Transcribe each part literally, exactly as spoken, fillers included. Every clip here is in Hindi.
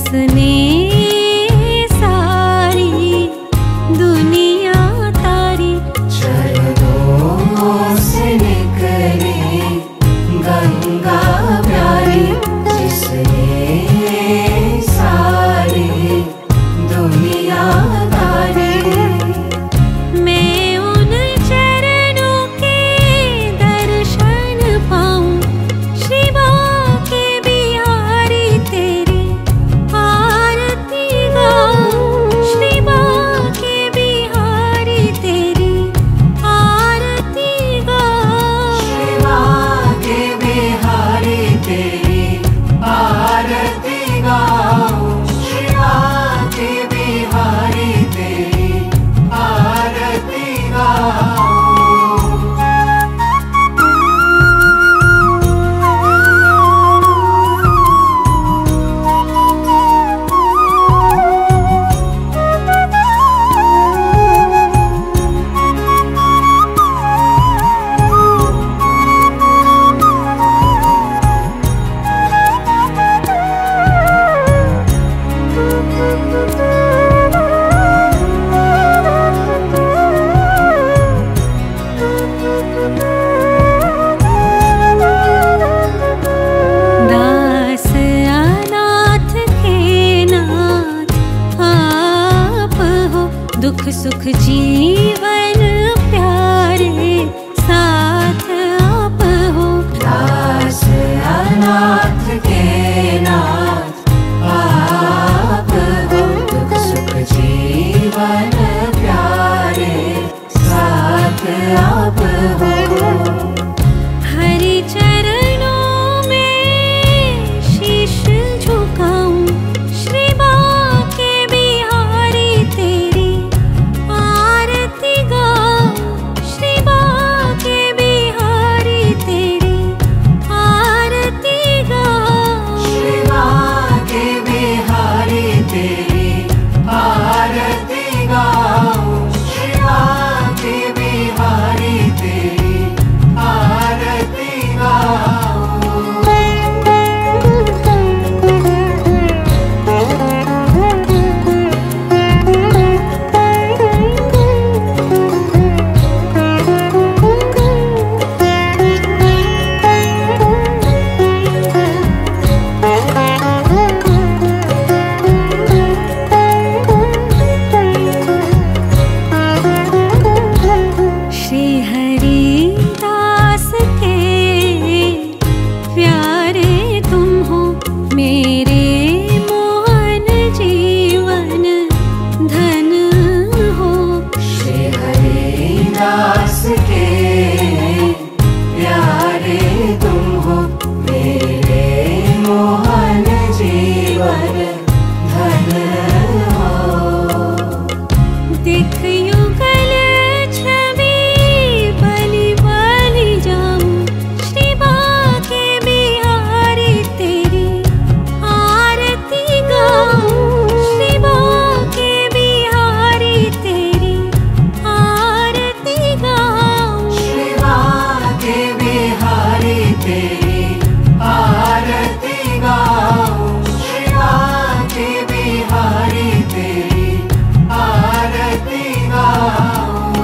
जिसने सारी दुनिया तारी। चरणों से निकली गंगा प्यारी, जिसने सारी दुनिया तारी। मैं उन चरणों के दर्शन पाऊं, श्री बांके बिहारी तेरी आरती गाऊं, श्री बांके बिहारी तेरी आरती गाऊं। श्री बांके बिहारी तेरी आरती गाऊं, श्री बांके बिहारी तेरी आरती गाऊं। दास अनाथ के नाथ आप हो, दुख सुख जीवन प्यारे साथ आप हो। दास अनाथ के नाथ आप हो, दुख सुख जीवन प्यारे साथ आप हो। हरि चरणों में शीश झुकाऊं, श्री बांके बिहारी तेरी आरती गाऊं, श्री बांके बिहारी तेरी आरती गाऊं। श्री बांके बिहारी तेरी आरती गाऊं, श्री बांके बिहारी तेरी आरती गाऊं। श्री हरिदास के प्यारे तुम हो, मेरे मोहन जीवन धन हो। श्री हरिदास के प्यारे तुम हो, मेरे मोहन जीवन धन हो। देख युगल छवि बलि बलि जाऊं, श्री बांके बिहारी तेरी आरती गाऊं, श्री बांके बिहारी तेरी आरती गाऊं। श्री बांके बिहारी तेरी आरती गाऊं, श्री बांके बिहारी तेरी आरती गाऊं।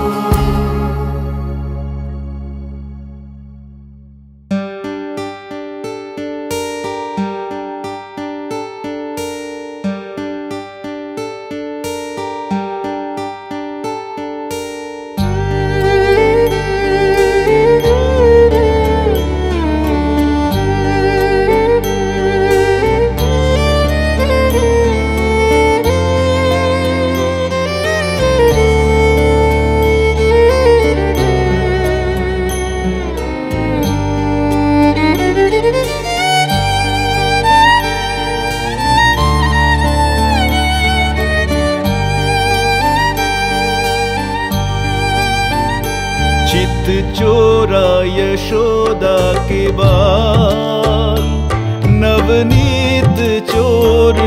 चित चोरा यशोदा के बाल, नवनीत चोर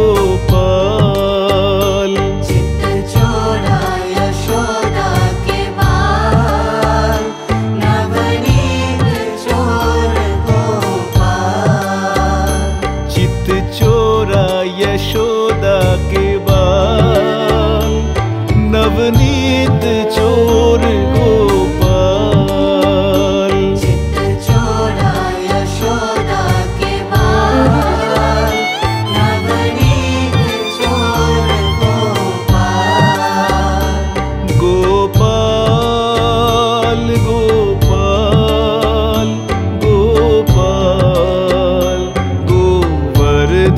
गोपाल। चित चोरा यशोदा के बाल, नवनीत चोर गोपाल। चित चोरा यशोदा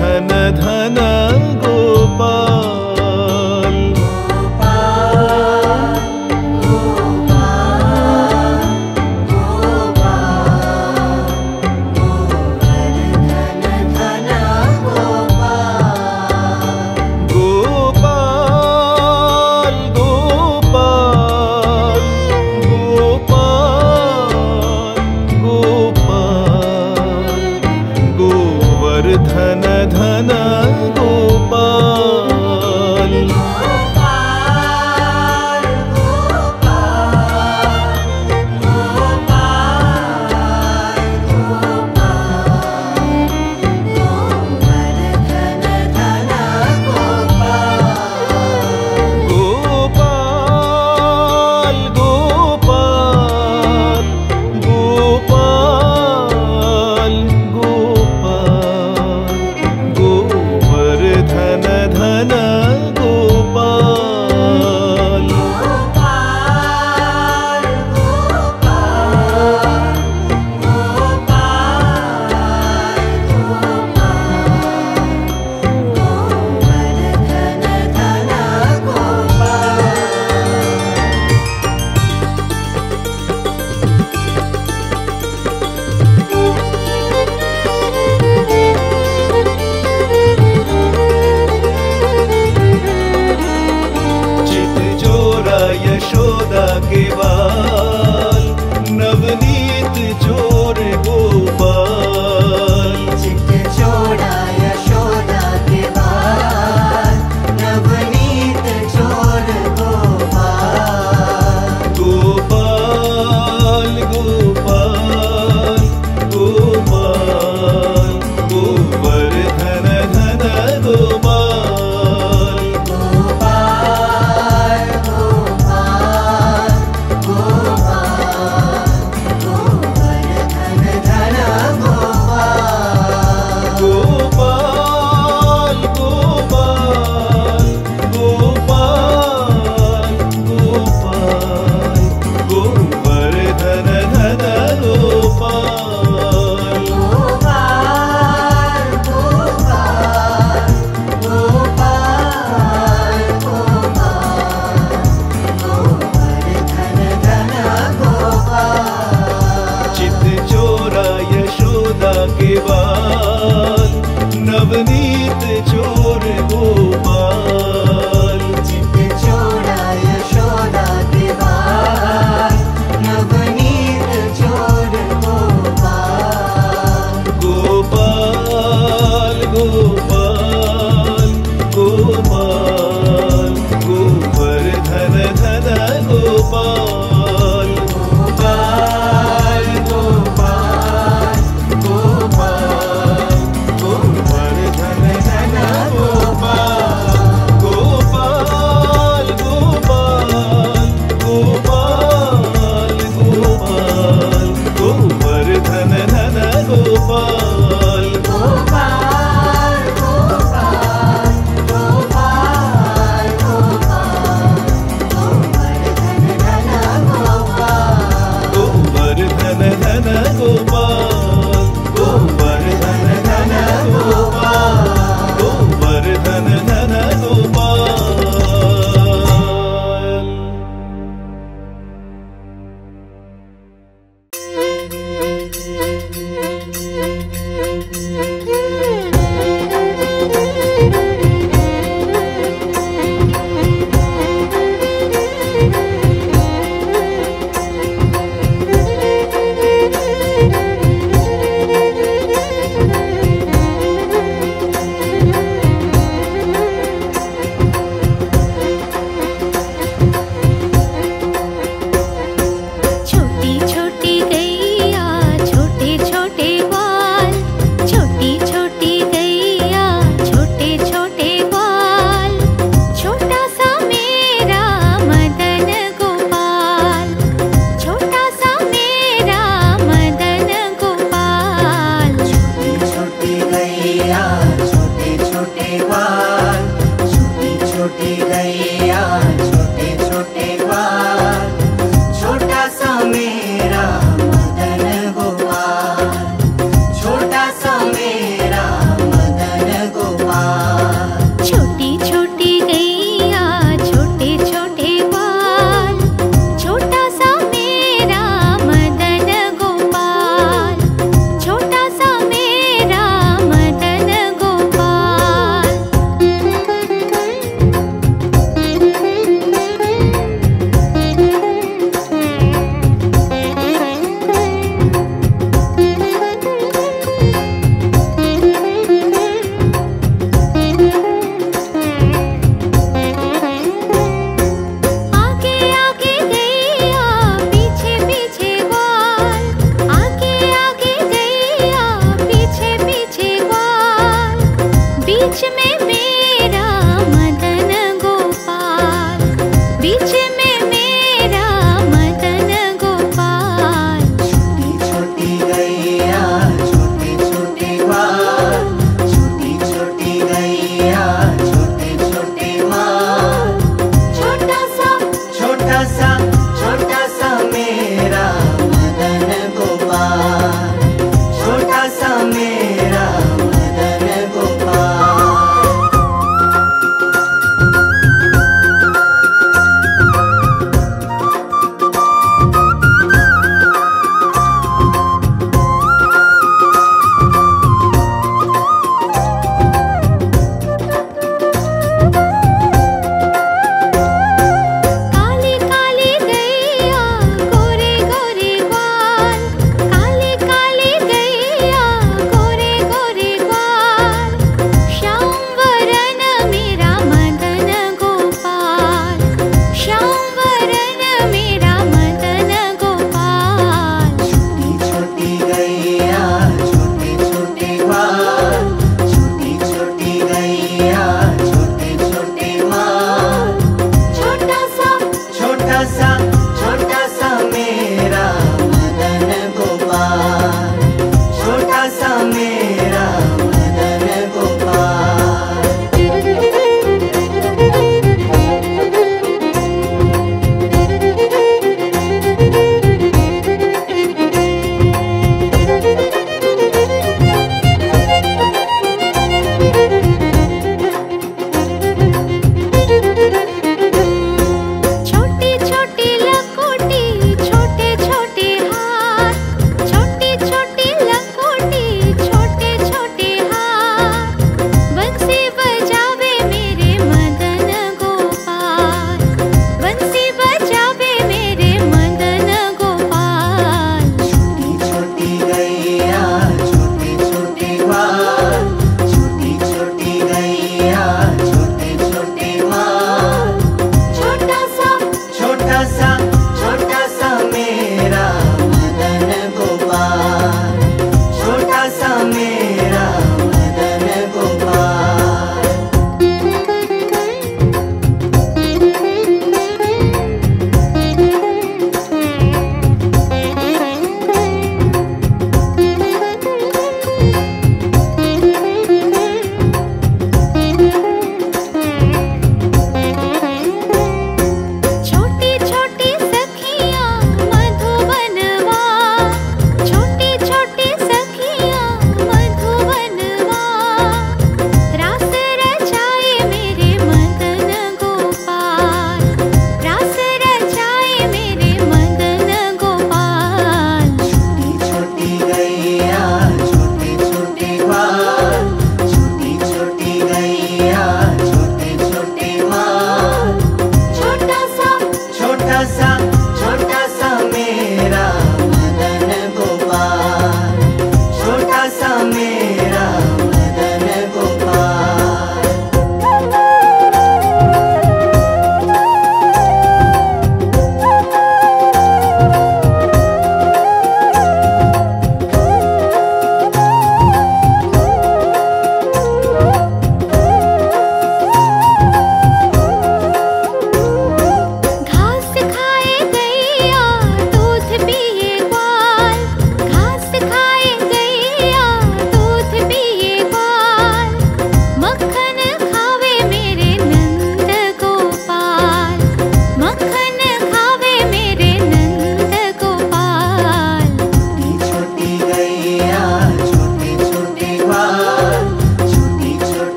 धन धन गोपाल। धन धन गोपाल। गोपाल गोपाल गोपाल यशोदा के बाल, नवनीत चोर गोपाल। चित चोरा यशोदा के बाल, नवनीत चोर गोपाल। गोपाल गोपाल गोपाल गोवर्धन धन गोपाल। गोपाल गोपाल गोपाल गोवर्धन धन गोपाल। गोपाल गोपाल गोपाल गोपाल गोवर्धन धन गोपाल। गोपाल गोपाल गोपाल गोवर्धन धन गोपाल। चित चोरा यशोदा के बाल, नवनीत चोर गोपाल। चित चोरा यशोदा के बाल, नवनीत चोर गोपाल। गोपाल गोपाल गोपाल गोवर्धन धन गोपाल। गोपाल गोपाल गोपाल गोवर्धन धन गोपाल। गोपाल गोपाल गोपाल गोपाल गोवर्धन धन गोपाल। गोपाल गोपाल गोपाल गोपाल गोवर्धन धन गोपाल। गोवर्धन धन गोपाल। गोवर्धन धन गोपाल। गोवर्धन धन गोपाल। छोटी छोटी गैया छोटे छोटे बाल, छोटी छोटी गैया छोटे छोटे बाल। छोटा सा मेरा मदन गोपाल, छोटा सा मेरा मदन गोपाल। छोटी छोटी गैया छोटे छोटे बाल, छोटी छोटी गैया छोटे छोटे बाल। छोटा सा मेरा मदन गोपाल, छोटा सा मेरा मदन बीच में मेरा मदन गोपाल, बीच में मेरा मदन गोपाल। छोटी छोटी गैया छोटे छोटे बाल, छोटी छोटी गैया छोटे छोटे बाल। छोटा सा छोटा सा छोटा सा मेरा मदन गोपाल, छोटा सा मेरा मदन गोपाल।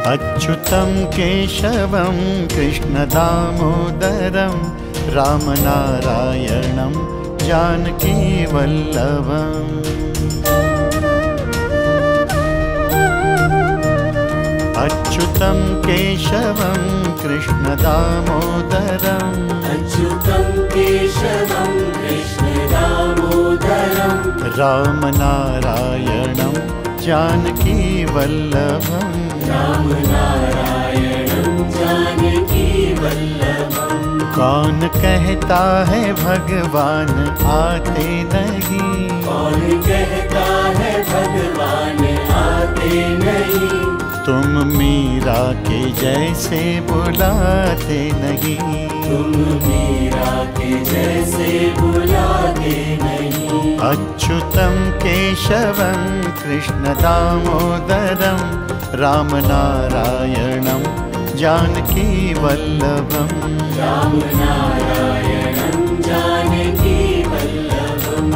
अच्युतं केशवं कृष्णदामोदरं रामनारायणं जानकीवल्लभम् अच्युतं केशवं कृष्णदामोदरम् अच्युतं केशवं कृष्णदामोदरं रामनारायणं जानकीवल्लभम् रामनारायणं जानकीवल्लभम् कौन कहता है भगवान आते नहीं कौन कहता है भगवान आते नहीं तुम मीरा के जैसे बुलाते नहीं तुम मीरा के जैसे बुलाते नहीं अच्युतं केशवं कृष्णदामोदरं रामनारायणं जानकीवल्लभम् रामनारायणं जानकीवल्लभम्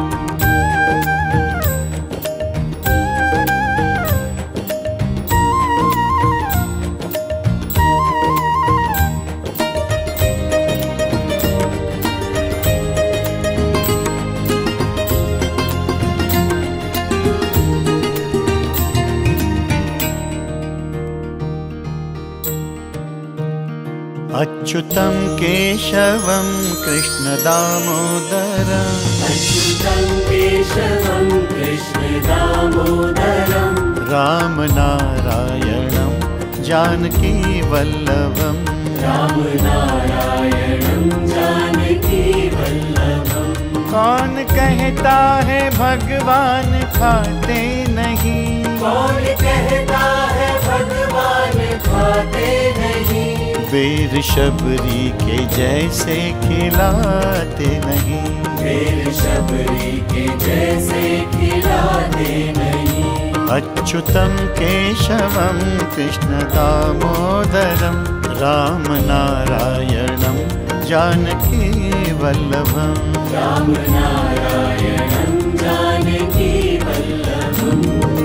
अच्युतं केशवं कृष्णदामोदरम् अच्युतं केशवं कृष्णदामोदरं रामनारायणं जानकीवल्लभम् रामनारायणं जानकीवल्लभम् कौन कहता है भगवान खाते नहीं कौन कहता है भगवान खाते नहीं वीर शबरी के जैसे खिलाते नहीं वीर शबरी के जैसे खिलाते नहीं अच्युतं केशवं कृष्णदामोदरं रामनारायणं जानकीवल्लभम् रामनारायणं जानकीवल्लभम्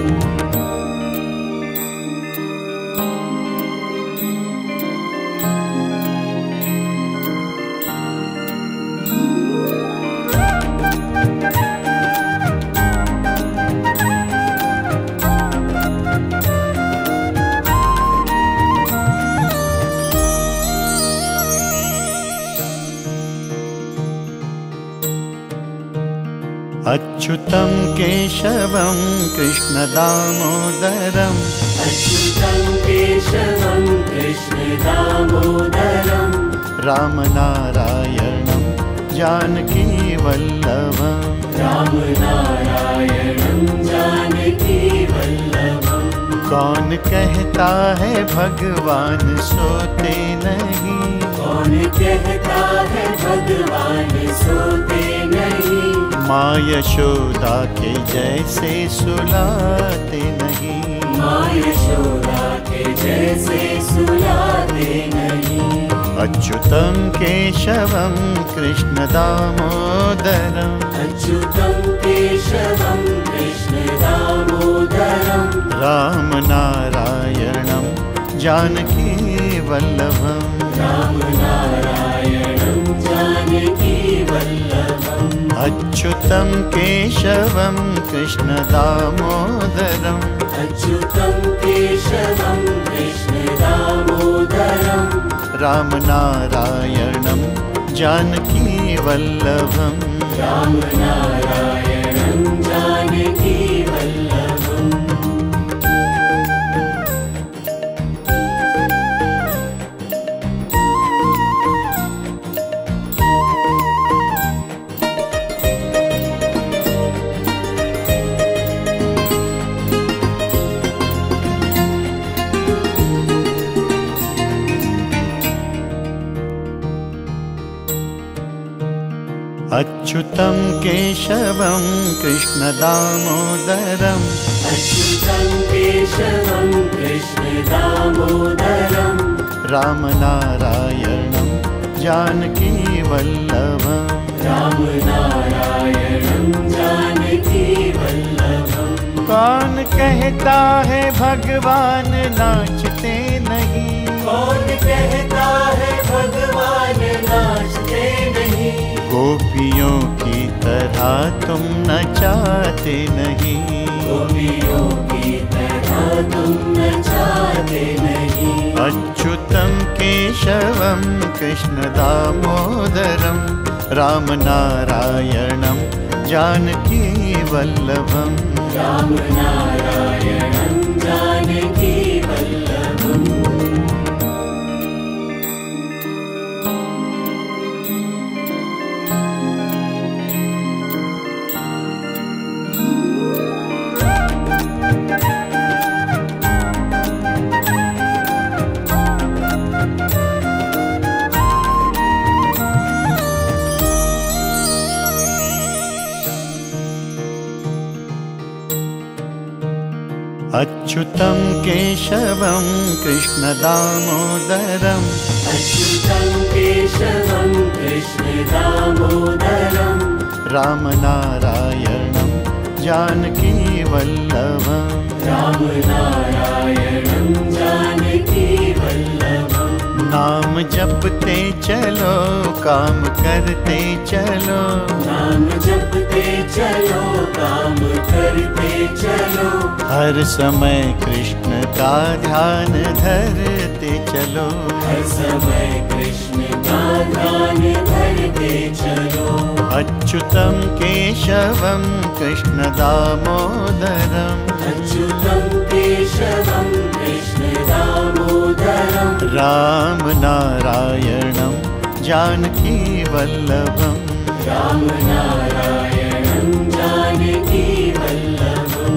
अच्युतं केशवं कृष्णदामोदरम् अच्युतं केशवं कृष्णदामोदरं रामनारायणं जानकीवल्लभम् रामनारायणं जानकीवल्लभम् कौन कहता है भगवान सोते नहीं कौन कहता है भगवान सोते नहीं माँ यशोदा के जैसे सुलाते नहीं माँ यशोदा के जैसे सुलाते नहीं अच्युतं केशवं कृष्णदामोदरम् अच्युतं केशवं कृष्णदामोदरं रामनारायणं जानकीवल्लभम् रामनारायणं जानकीवल्लभम् अच्युतं केशवं कृष्णदामोदरम् अच्युतं केशवं कृष्णदामोदरं रामनारायणं जानकीवल्लभम् रामनारायणं जानकीवल्लभम् अच्युतं केशवं कृष्णदामोदरम् अच्युतं केशवं कृष्णदामोदरं रामनारायणं जानकीवल्लभम् रामनारायणं जानकीवल्लभम् कौन कहता है भगवान नाचते नाचते नहीं। कौन कहता है भगवान नाचते नहीं। गोपियों की तरह तुम नचाते नहीं। गोपियों की तरह तुम नचाते नहीं। अच्युतं केशवं कृष्ण दामोदरं राम नारायणं जानकी वल्लभं। राम नारायणं जानकी वल्लभम्। अच्युतं केशवं कृष्ण दामोदरं। अच्युतं केशवं कृष्ण दामोदरं। राम नारायणं जानकी वल्लभं। राम नारायणं जानकी वल्लभम्। नाम जपते चलो काम करते चलो। नाम जपते चलो काम करते चलो। हर समय कृष्ण का ध्यान धरते चलो। हर समय कृष्ण का ध्यान धरते चलो। अच्युतं केशवं कृष्ण दामोदरं। अच्युतं केशवं कृष्ण दामोदरं। राम नारायणं जानकी वल्लभं। राम नारायणं जानकी वल्लभम्।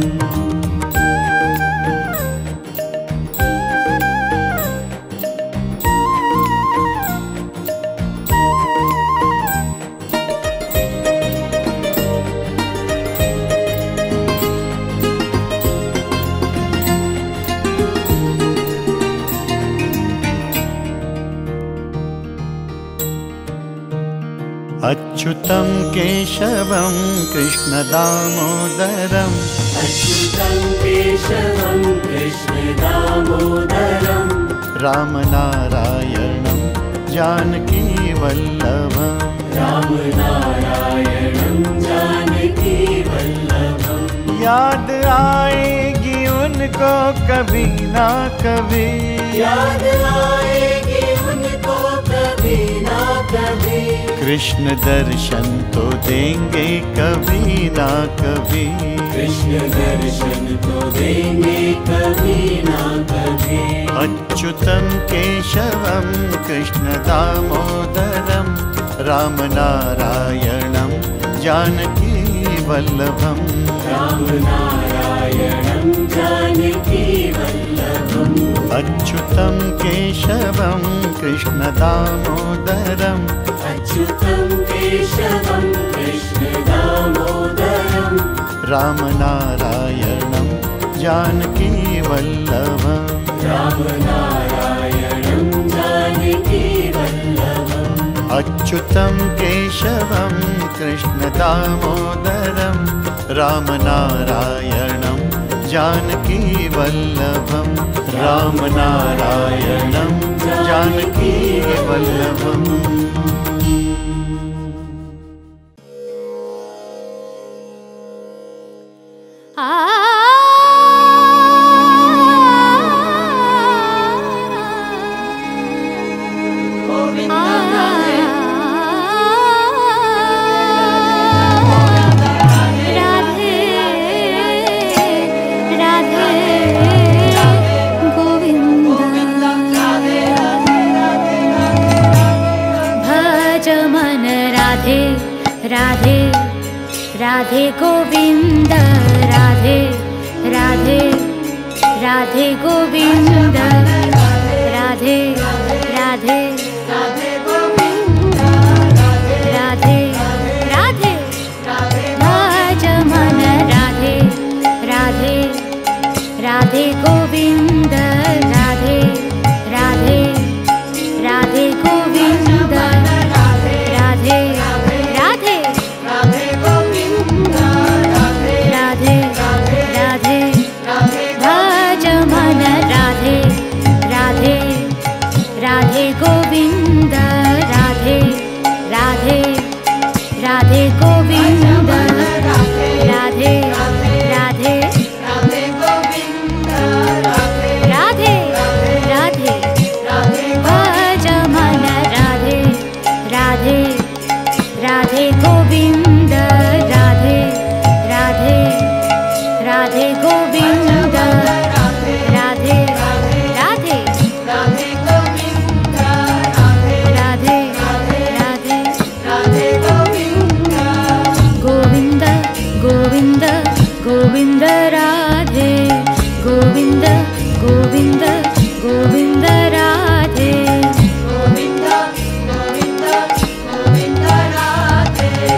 अच्युतं केशवं कृष्ण दामोदरं। अच्युतं केशवं कृष्ण दामोदरं। राम नारायणं जानकी वल्लभं। राम नारायणं जानकी वल्लभम्। याद आएगी उनको कभी ना कभी। याद आएगी उनको कभी ना कभी। कृष्ण दर्शन तो देंगे कभी ना कभी। कृष्ण दर्शन तो देंगे कभी ना कभी। अच्युतं केशवं कृष्ण दामोदरं। राम नारायणं जानकी वल्लभं। राम नारायणं जानकी वल्लभम्। अच्युतं केशवं कृष्ण दामोदरं। अच्युतं केशवं कृष्ण दामोदरं। राम नारायणं जानकी वल्लभं। राम नारायणं जानकी वल्लभम्। अच्युतं केशवं कृष्ण दामोदरं। राम नारायणं जानकी वल्लभं। राम नारायणं जानकी वल्लभम्। राधे राधे गोविंद राधे राधे राधे गोविंद राधे राधे राधे गोविंद राधे राधे भज मन राधे राधे राधे गोविंद राधे राधे राधे गोविंद राधे राधे राधे गोविंद राधे राधे भज मन राधे राधे गोविंद राधे राधे राधे गोविंद राधे राधे भज मन Radhe Radhe Radhe Govind Radhe Radhe Radhe Govind Radhe Radhe Radhe Govind Radhe Radhe Radhe Govind Govind Govind Govind Radhe Govind Govind Govind Radhe Govind Govind Govind Radhe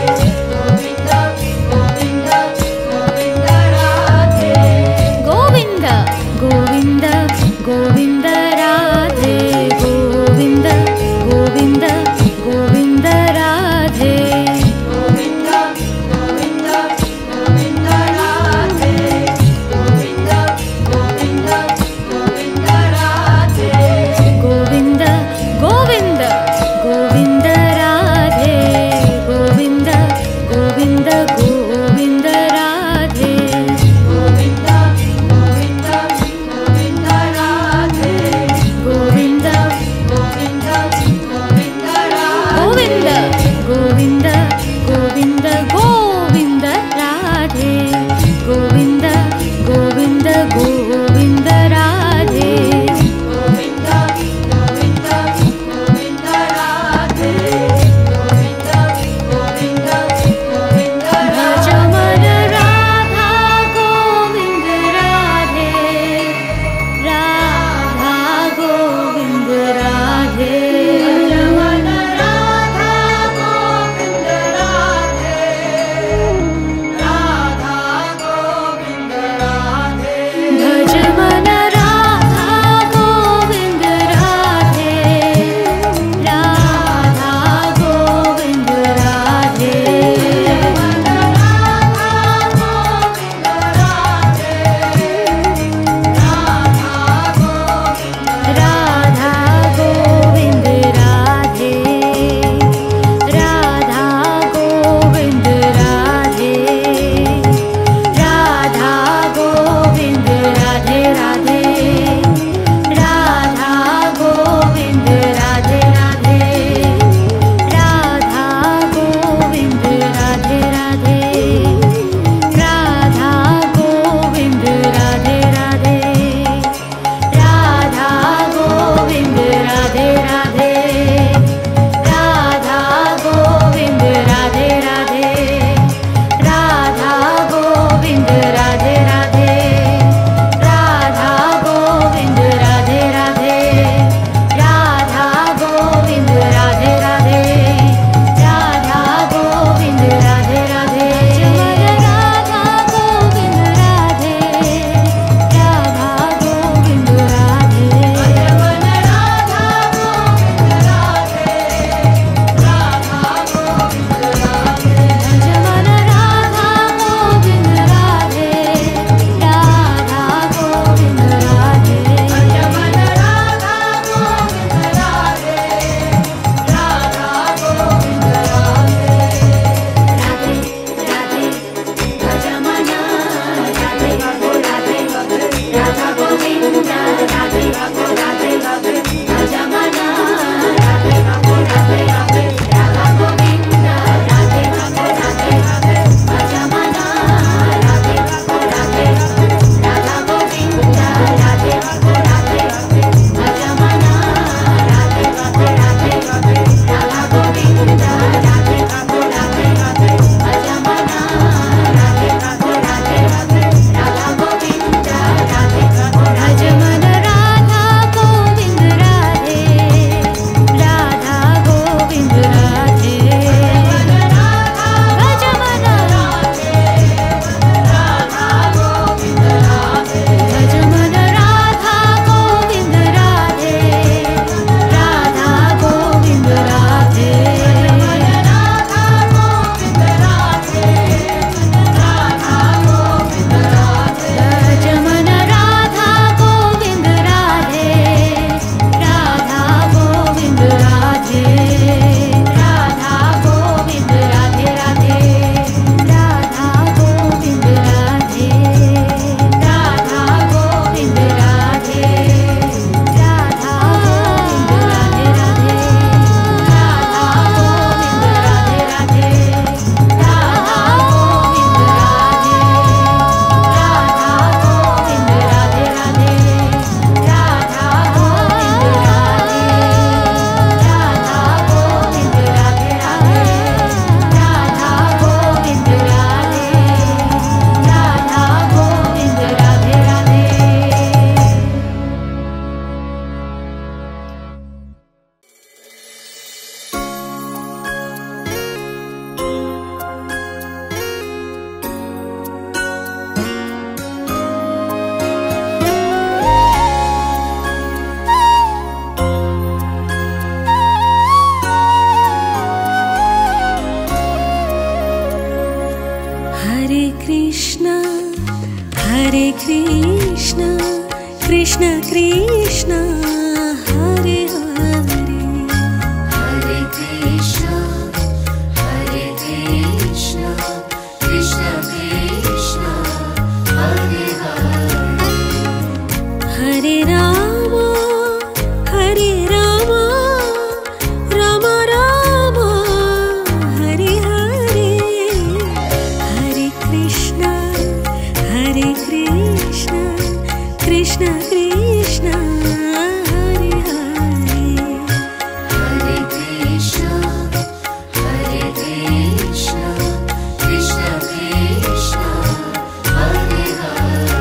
Hare Krishna, Krishna Krishna, Hare Hare. Hare Krishna, Hare Krishna, Krishna Krishna, Hare Hare. Hare Rama, Hare Rama, Rama Rama, Hare Hare. Hare Krishna, Hare Krishna, Krishna Krishna, Hare Hare. Hare Krishna, Hare Krishna, Krishna Krishna, Hare Hare.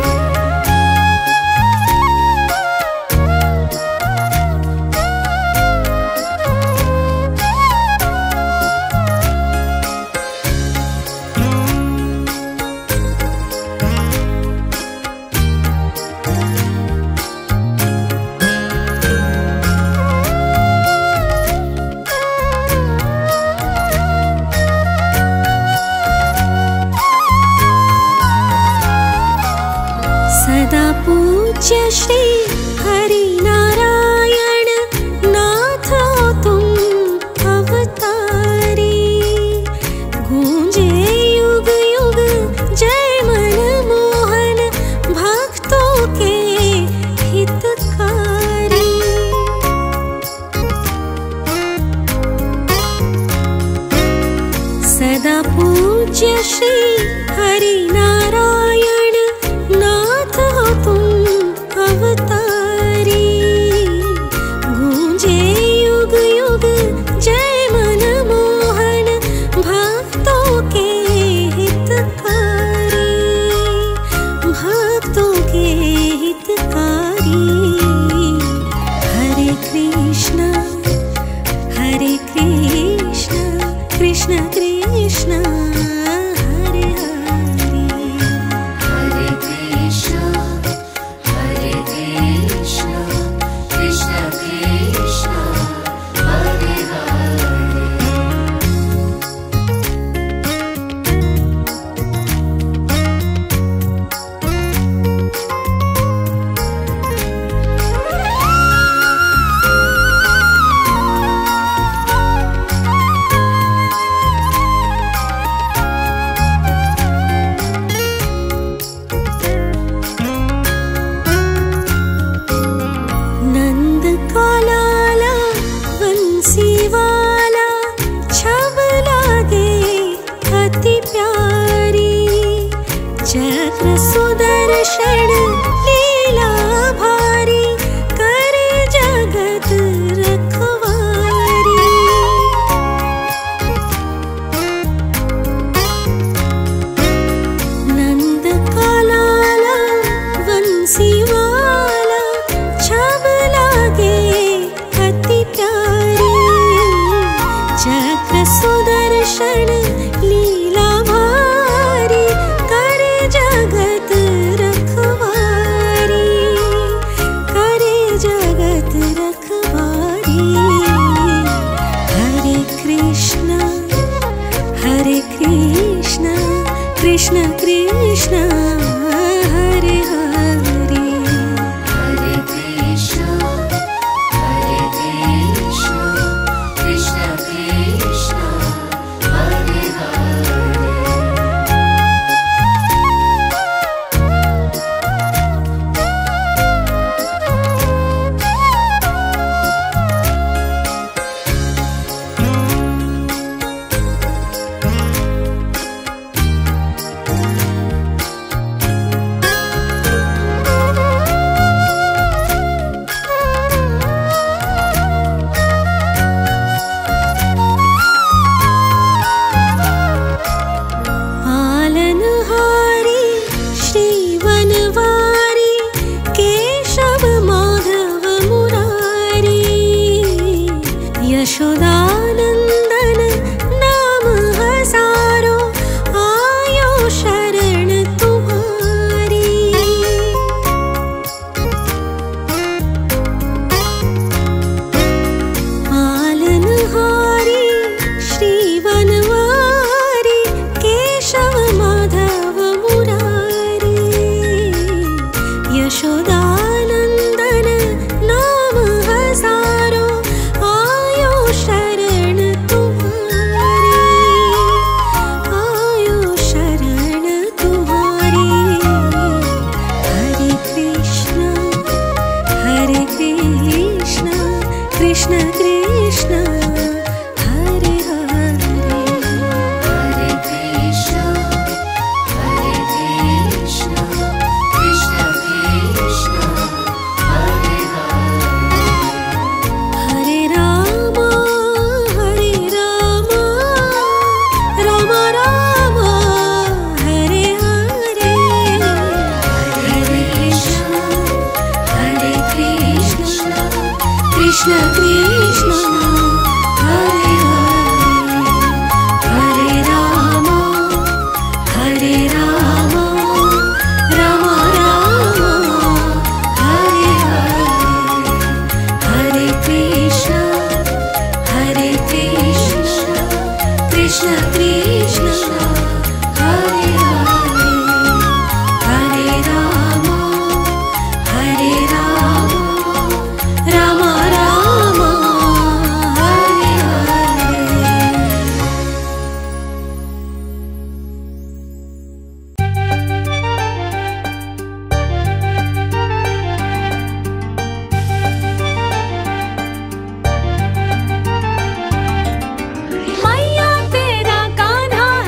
सदा पूज्य श्री हरि नारायण नाथ हो तुम अवतारी। गूंजे युग युग जय मनमोहन भक्तों के हितकारी। सदा पूज्य श्री हरि नारायण नाथ हो तुम अवतारी। गूंजे युग युग जय मनमोहन भक्तों के हितकारी, भक्तों के हितकारी। हरे कृष्णा, हरे Krishna, Krishna Krishna, Hare Hare. Hare Krishna, Hare Krishna, Krishna Krishna, Hare Hare. नंद का लाला बंसी वाला छब लागे अति प्यारी। चक्र सुदर्शन लीला भारी करे जगत रखवारी। नंद का लाला बंसी वाला छब लागे अति प्यारी। चक्र सुदर्शन लीला भारी करे जगत रखवारी, करे जगत रखवारी। हरे कृष्णा, हरे Krishna, Krishna Krishna, Hare Hare. Hare Krishna, Hare Krishna, Krishna Krishna, Hare Hare. Krishna Krishna Hare Hare Hare Ram हरे राम राम राम हरे हरे। मैया तेरा कान्हा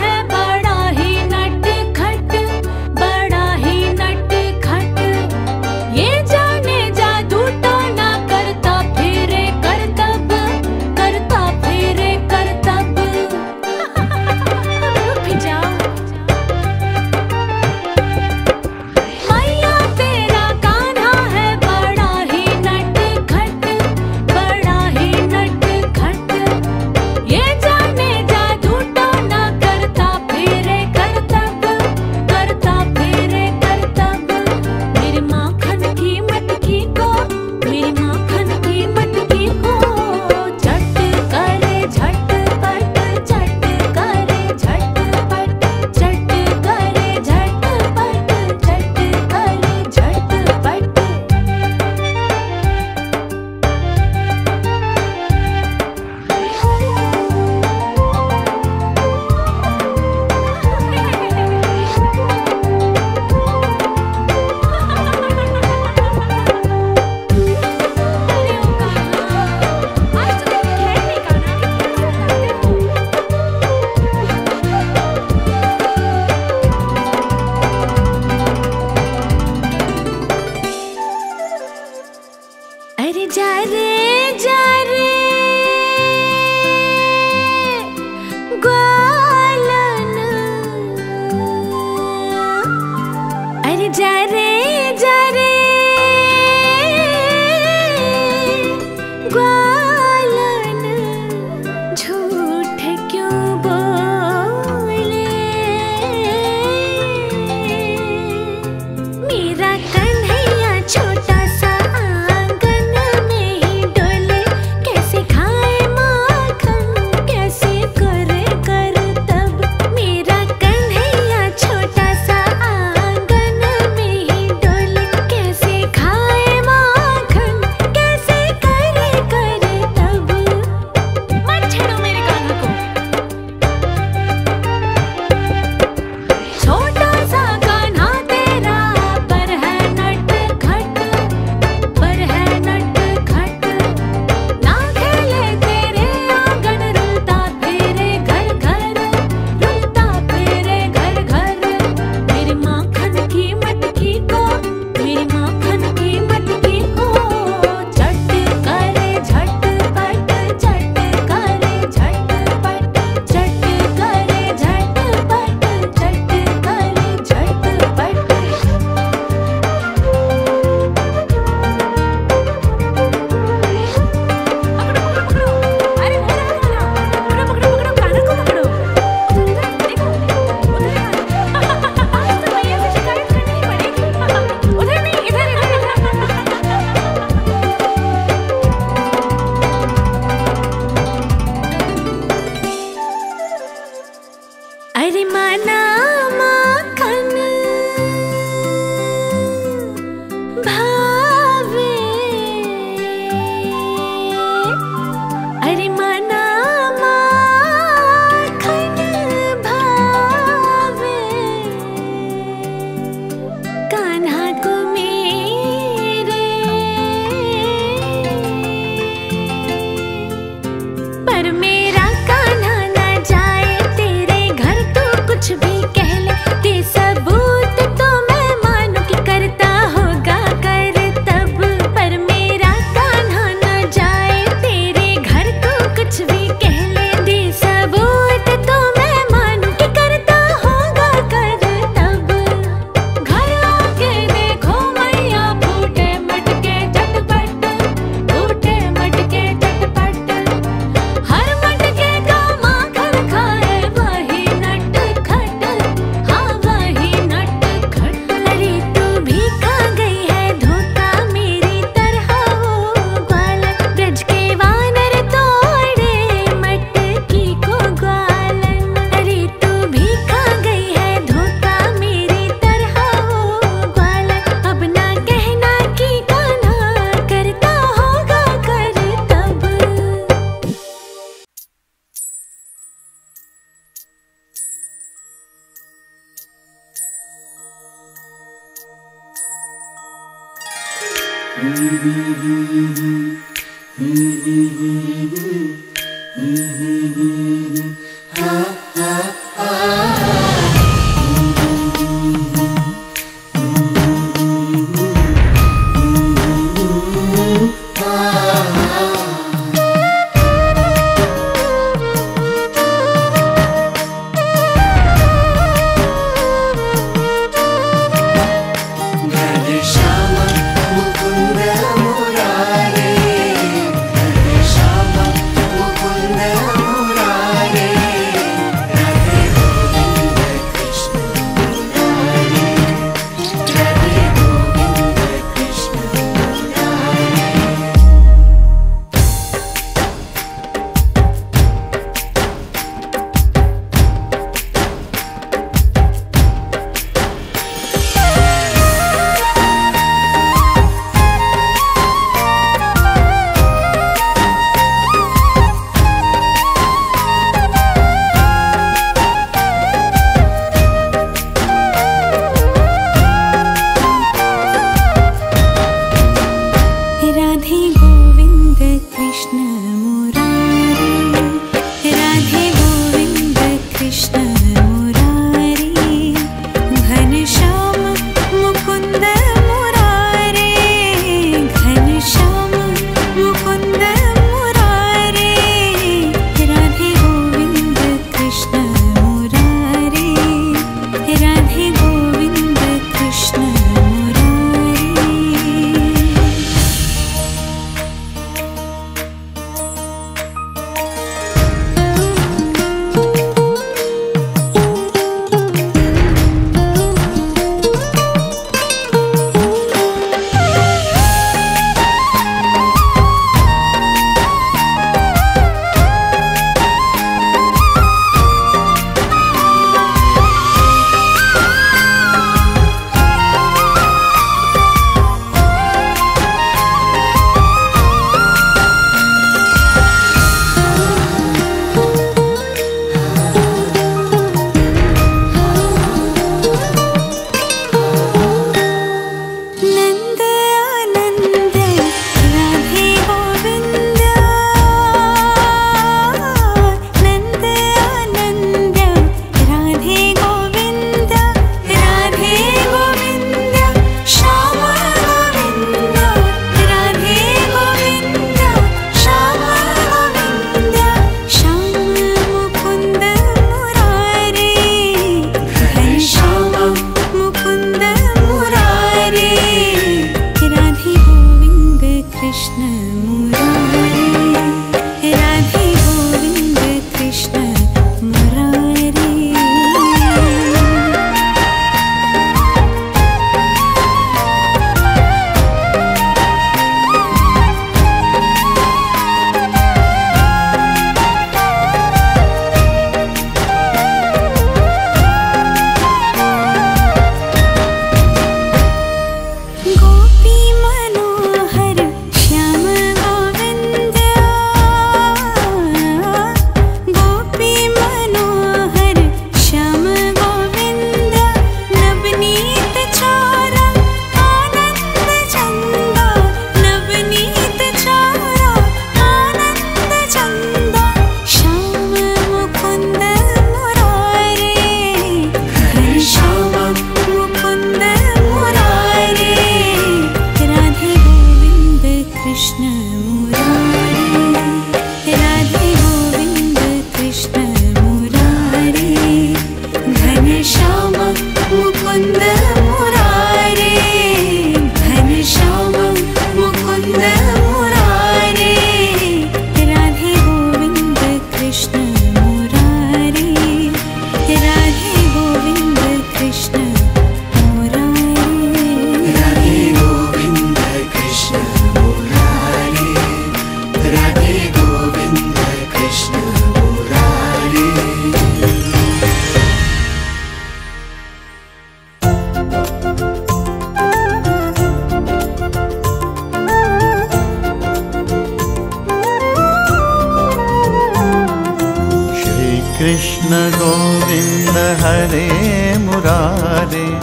कृष्ण गोविंद हरे मुरारे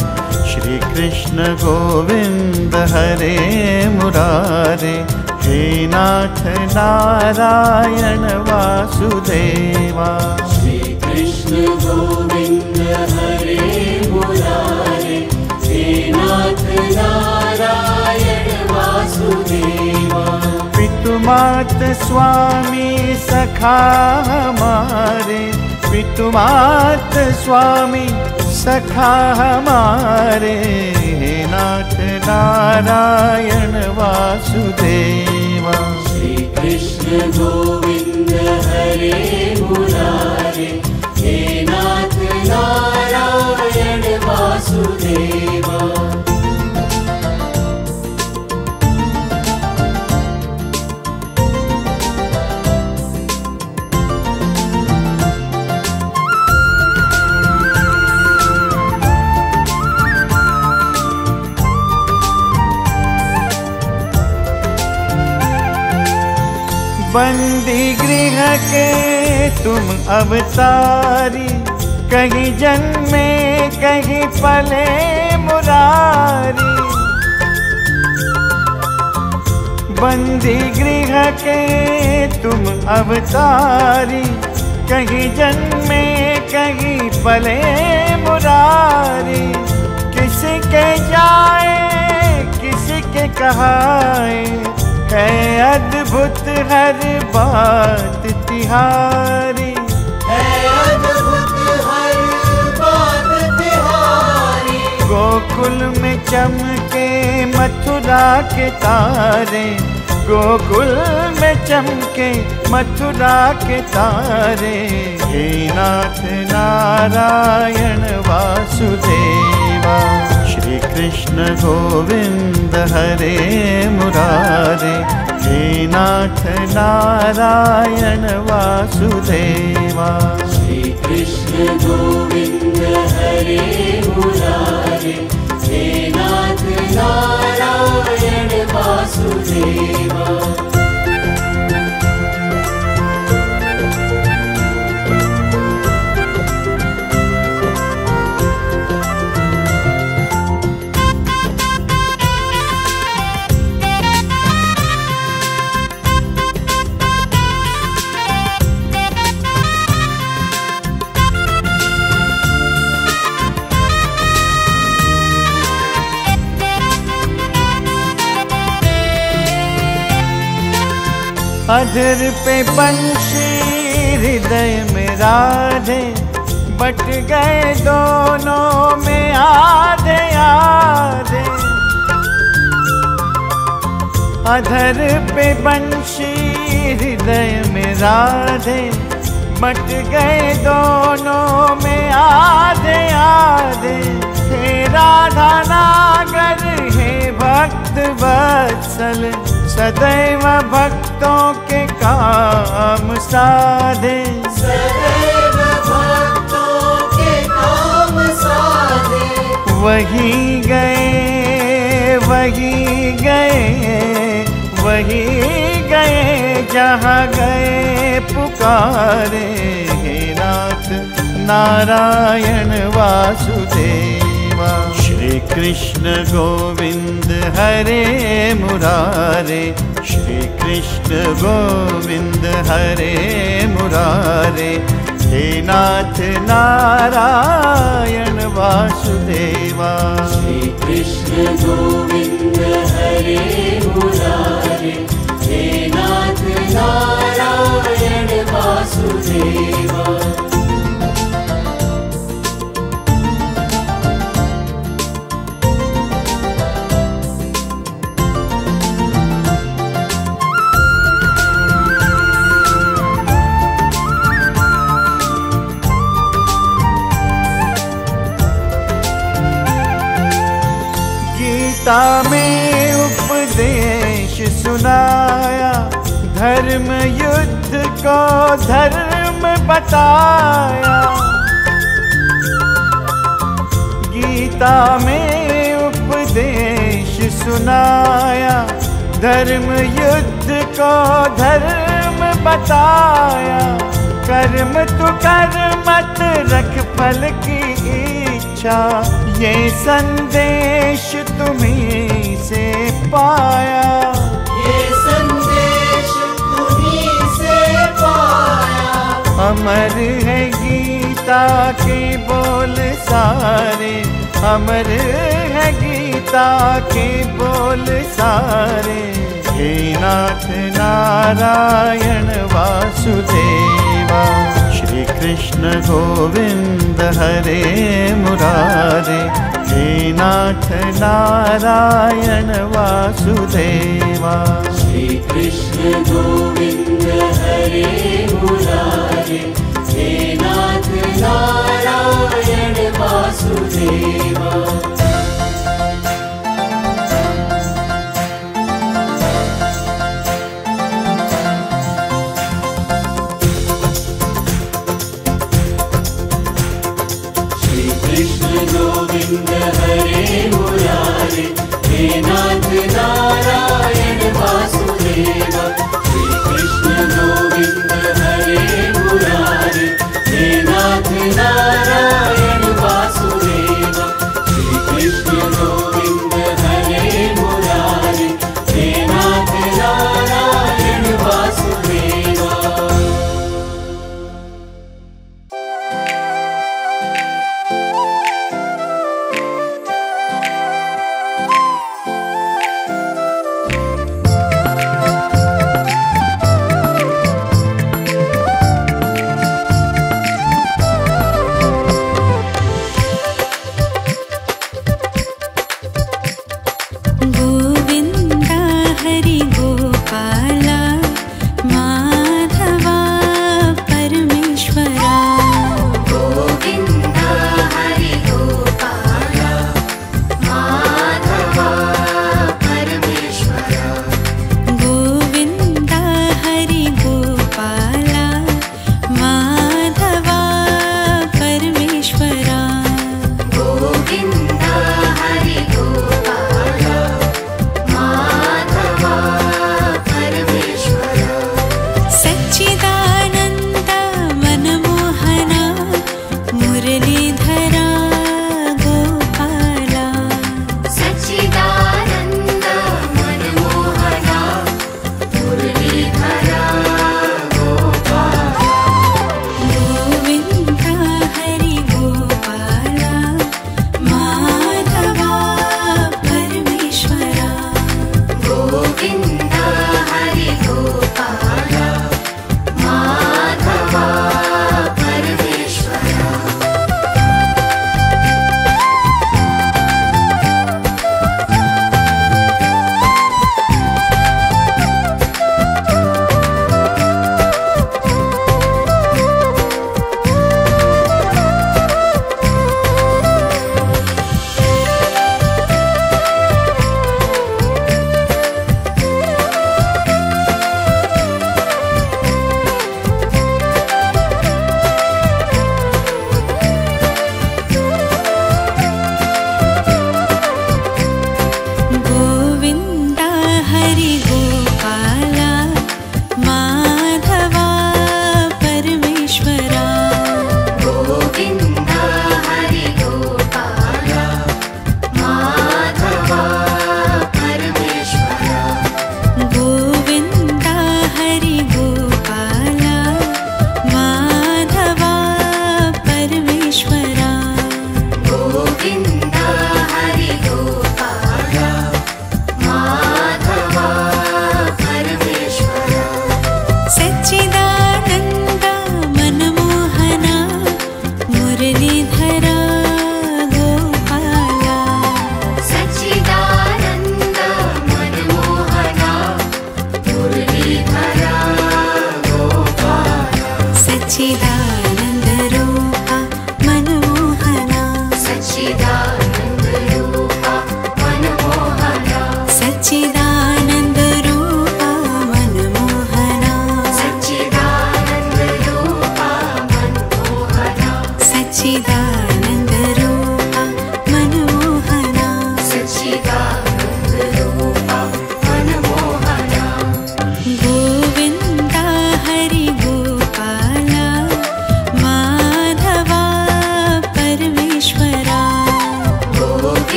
श्री कृष्ण गोविंद हरे मुरारे, हे नाथ नारायण वासुदेवा। श्री कृष्ण गोविंद हरे मुरारे, हे नाथ नारायण वासुदेवा। पितु मात स्वामी सखा हमारे, पितु मात स्वामी सखा हमारे, हे नाथ नारायण वासुदेवा। श्री कृष्ण गोविंद हरे मुरारे, हे नाथ नारायण वासुदेवा। बंदी गृह के तुम अवतारी, कहीं जन्मे कहीं पले मुरारी। बंदी गृह के तुम अवतारी, कहीं जन्मे कहीं पले मुरारी। किसी के जाए किसी के कहाए, है अद्भुत हर बात तिहारी, है अद्भुत हर बात तिहारी। गोकुल में चमके मथुरा के तारे, गोकुल में चमके मथुरा के तारे, हे नाथ नारायण वासुदेवा। श्री कृष्ण गोविंद हरे मुरारे, हे नाथ नारायण वासुदेवा। श्री कृष्ण गोविंद हरे मुरारे, हे नाथ नारायण वासुदेवा। अधर पे पंछी हृदय में राधे, बट गए दोनों में आधे आधे। अधर पे बंशी हृदय में राधे, बट गए दोनों में आधे आधे। हे राधा नागर हे भक्त वत्सल, सदैव भक्तों के काम साधे। सदैव भक्तों के काम साधे। वही गए वही गए वही गए जहाँ गए पुकारे, हे नाथ नारायण वासुदेवा। श्री कृष्ण गोविंद हरे मुरारे, श्री कृष्ण गोविंद हरे मुरारे, हे नाथ नारायण वासुदेवा। श्री कृष्ण गोविंद हरे मुरारे, हे नाथ नारायण वासुदेवा। गीता में उपदेश सुनाया, धर्म युद्ध को धर्म बताया। गीता में उपदेश सुनाया, धर्म युद्ध को धर्म बताया। कर्म तू कर मत रख फल की इच्छा, ये संदेश तुम्हीं से पाया, ये संदेश तुम्हीं से पाया। अमर है गीता के बोल सारे, अमर है गीता के बोल सारे। हे नाथ नारायण वासुदेवा, श्री कृष्ण गोविंद हरे मुरारे। हे नाथ नारायण वासुदेवा, श्री कृष्ण गोविंद हरे मुरारे। हे नाथ नारायण वासुदेवा। गोविंद हरे मुरारे। हे नाथ नारायण वासुदेवा। श्री कृष्ण गोविंद हरे मुरारे। हे नाथ नारायण वासुदेवा। श्री कृष्ण गोविंद हरे मुरारे। हे नाथ नारायण वासुदेवा।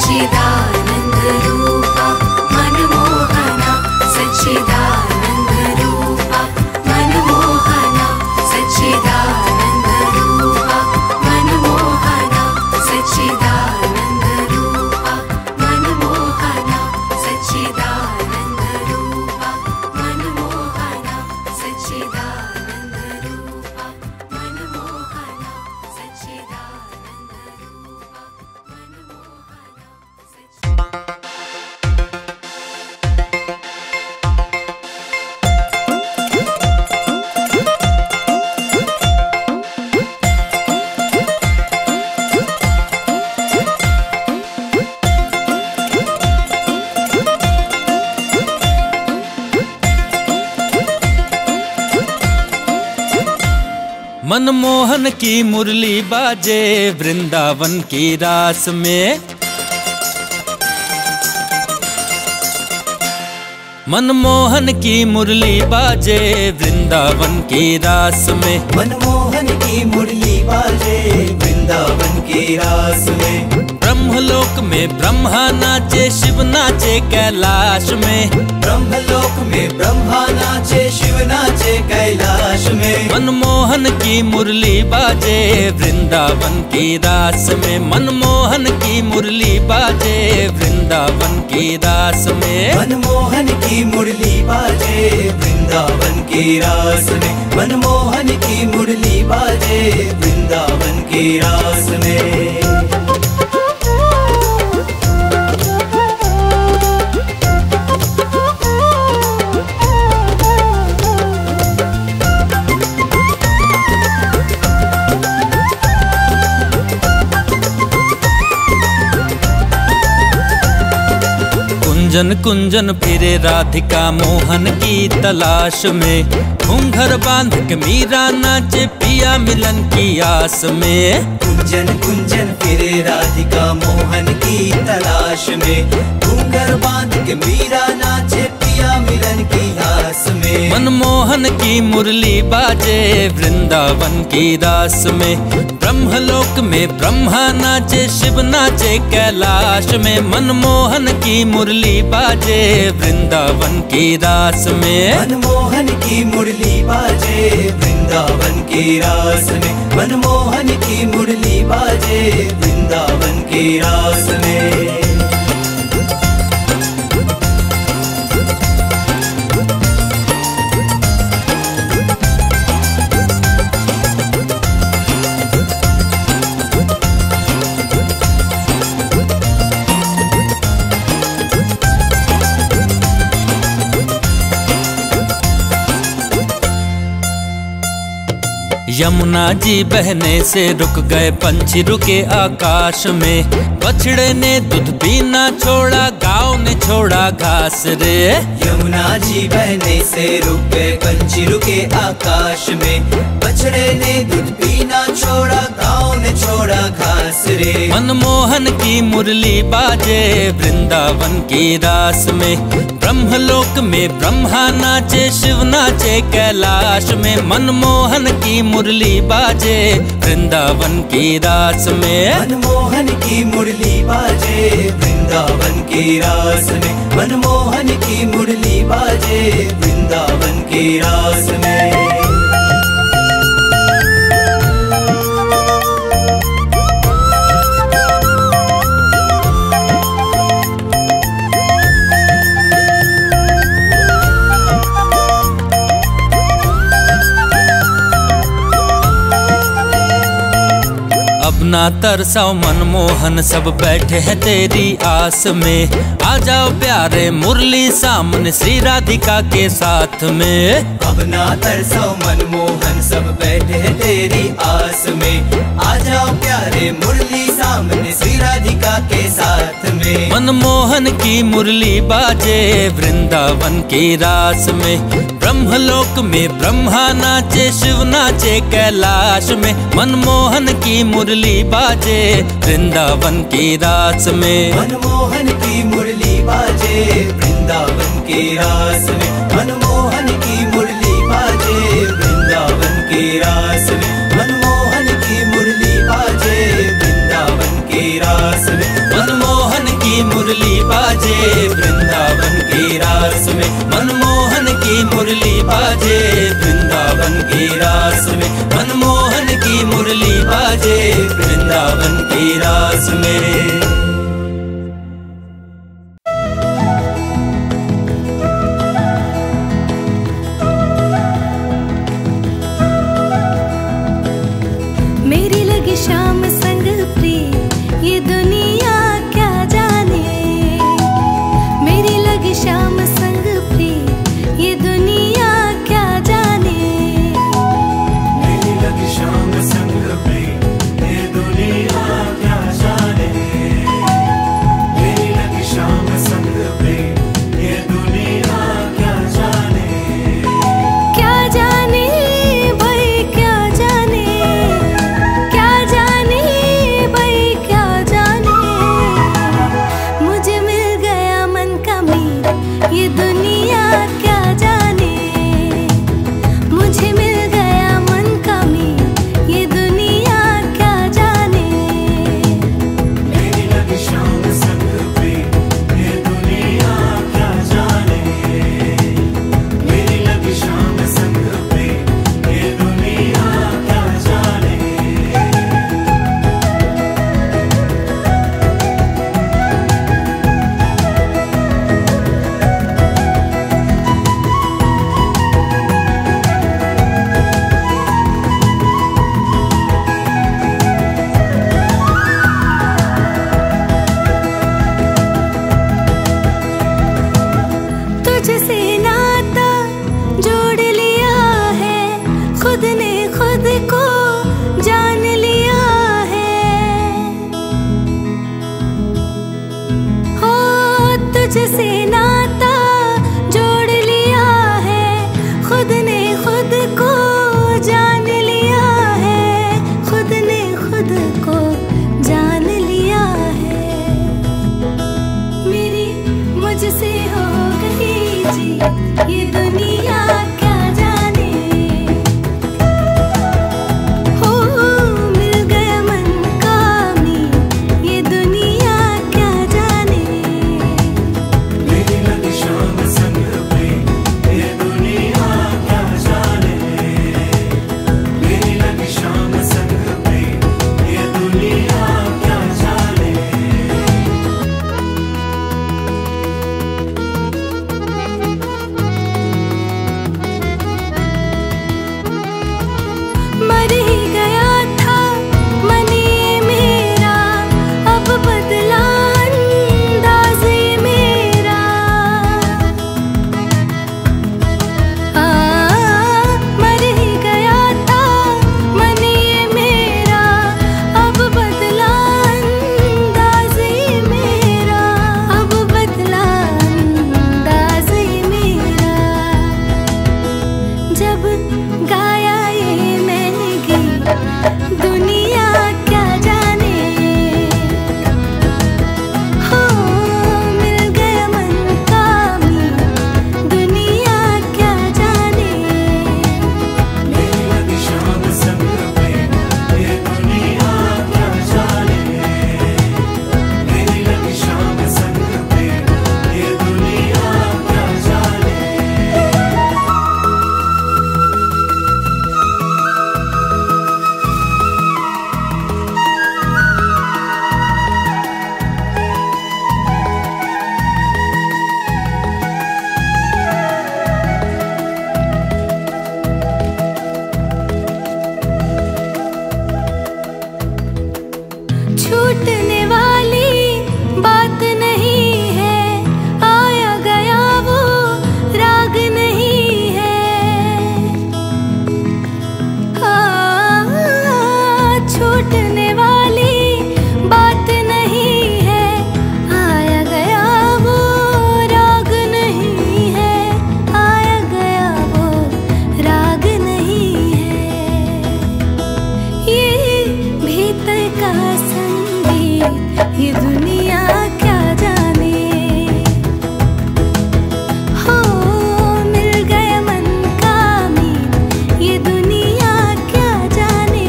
सच्चिदानन्द रूपा मनमोहना सच्चिदानन्द रूपा मनमोहना सच्चिदानन्द रूपा मनमोहना सच्चिदानन्द रूपा मनमोहना सच्चिदानन्द रूपा मनमोहना सच्चिदानन्द रूपा मनमोहना सच्चिदानन्द रूपा मनमोहन की मुरली बाजे वृंदावन की रास में, मनमोहन की मुरली बाजे वृंदावन की रास में, मनमोहन की मुरली बाजे वृंदावन की रास में। ब्रह्मलोक में ब्रह्मा नाचे शिव नाचे कैलाश में, ब्रह्मलोक में ब्रह्मा नाचे शिव नाचे कैलाश में। मनमोहन की मुरली बाजे वृंदावन की रास में, मनमोहन की मुरली बाजे वृंदावन की रास में, मनमोहन की मुरली बाजे वृंदावन की रास में, मनमोहन की मुरली बाजे वृंदावन की रास में। कुंजन कुंजन फिरे राधिका मोहन की तलाश में, घूंघर बांध के मीरा नाचे पिया मिलन की आस में। कुंजन कुंजन फिरे राधिका मोहन की तलाश में, घूंघर बांध के मीरा नाचे पिया मिलन की आस में। मनमोहन की मुरली बाजे वृंदावन की रास में, ब्रह्मलोक में ब्रह्मा नाचे शिव नाचे कैलाश में। मनमोहन की मुरली बाजे वृंदावन की रास में, मनमोहन की मुरली बाजे वृंदावन की रास में, मनमोहन की मुरली बाजे वृंदावन की रास में। यमुना जी बहने से रुक गए पंछी रुके आकाश में, बछड़े ने दूध पीना छोड़ा गाँव ने छोड़ा घास रे। यमुना जी बहने से रुक गए पंछी रुके आकाश में, बछड़े ने दूध पीना छोड़ा गाँव ने छोड़ा घास रे। मनमोहन की मुरली बाजे वृंदावन की रास में, ब्रह्मलोक में ब्रह्मा नाचे शिव नाचे कैलाश में। मनमोहन की मुरली बाजे वृंदावन की रास में, मनमोहन की मुरली बाजे वृंदावन की रास में, मनमोहन की मुरली बाजे वृंदावन की रास में। ना तरसाओ मनमोहन सब बैठे हैं तेरी आस में, आ जाओ प्यारे मुरली सामने श्री राधिका के साथ में। अब ना तरसाओ मनमोहन सब बैठे हैं तेरी आस में, आ जाओ प्यारे मुरली सामने श्री राधिका के साथ में। मनमोहन की मुरली बाजे वृंदावन की रास में, ब्रह्मलोक में ब्रह्मा नाचे शिव नाचे कैलाश में। मनमोहन की मुरली बाजे वृंदावन की रास में, मनमोहन की मुरली बाजे वृंदावन की रास में, मनमोहन की मुरली बाजे वृंदावन की रास में, मनमोहन की मुरली बाजे वृंदावन की रास में, मनमोहन बाजे वृंदावन की रास में, मनमोहन की मुरली बाजे वृंदावन की रास में, मनमोहन की मुरली बाजे वृंदावन की रास में। श्याम संग प्रिय ये दुनिया क्या जाने, मेरी लगी श्याम संग प्रिय ये दुनिया क्या जाने, मेरी लगी श्याम संग प्रिय ये दुनिया क्या जाने, मेरी लगी श्याम संग प्रिय ये दुनिया क्या जाने, क्या जाने भाई क्या जाने, ये दुनिया क्या जाने, मुझे मिल गया मन का मीत ये दुनिया क्या जाने, मेरी लगी श्याम संग प्रिय ये दुनिया क्या जाने, मेरी लगी श्याम संग प्रिय ये दुनिया क्या जाने। तुझसे नाता जोड़ लिया है, खुद ने खुद को जान लिया है, हो तुझसे नाता जोड़ लिया है, खुद ने खुद को जान लिया है, खुद ने खुद को जान लिया है, मेरी मुझसे हो गई ये दुनिया क्या जाने, हो मिल गया मन का मीत ये दुनिया क्या जाने, मेरी लगी श्याम संग प्रिय ये दुनिया क्या जाने, मेरी लगी श्याम संग प्रिय ये दुनिया क्या जाने। मर ही गया था मन ये मेरा, अब बदला अंदाज ये मेरा, आ, मर ही गया था मन ये मेरा, अब बदला अंदाज ये मेरा, अब बदला अंदाज ये मेरा, जब गाया ये मैंने गीत दुनिया क्या जाने, हो मिल गया मन का मीत दुनिया क्या जाने, मेरी लगी श्याम संग प्रिय ये दुनिया क्या जाने, मेरी लगी श्याम संग प्रिय ये दुनिया क्या जाने। छूटने वाली बात नहीं है, आया गया वो राग नहीं है, हाँ छूटने वाली बात नहीं है, आया गया वो राग नहीं है, आया गया वो राग नहीं है, ये भीतर का संगीत ये दुनिया क्या जाने, हो मिल गया मन का मीत ये दुनिया क्या जाने,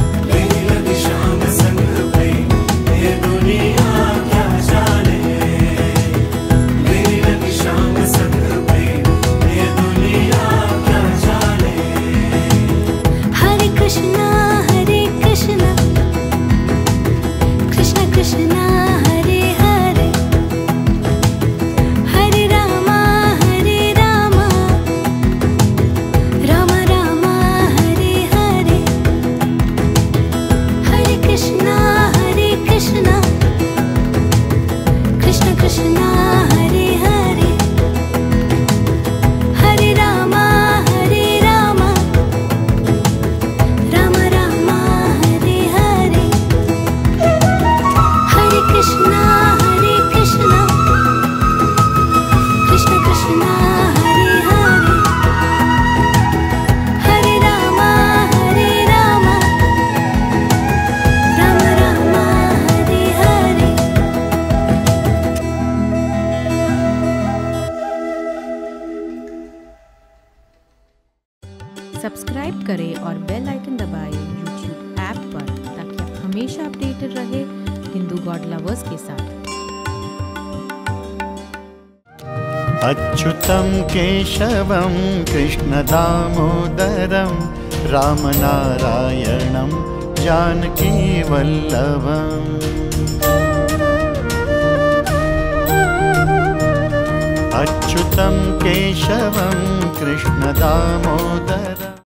मेरी लगी श्याम संग प्रिय ये दुनिया क्या जाने, सब्सक्राइब करें और बेल आइकन दबाएं यूट्यूब ऐप पर, ताकि आप हमेशा अपडेटेड रहे हिंदू गॉड लवर्स के साथ। अच्युतं केशवं कृष्ण दामोदरं रामनारायणं जानकी वल्लभम्। अच्युतं केशवं कृष्ण दामोदरम्।